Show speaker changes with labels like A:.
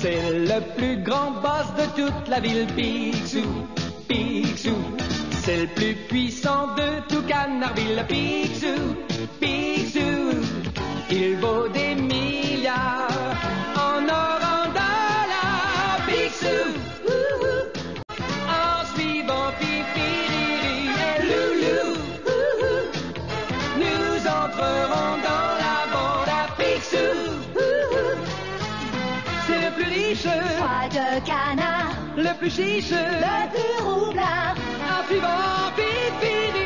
A: C'est le plus grand boss de toute la ville, Picsou, Picsou. C'est le plus puissant de tout Canardville, Picsou, Picsou. Il vaut des milliards en or, en dollars, Picsou. En suivant Pipi, Riri et Loulou, nous entrerons dans la bande à Picsou. C'est le plus riche,
B: Roi de canard,
A: le plus chiche,
B: le plus roublard.
A: en suivant Pipi, Riri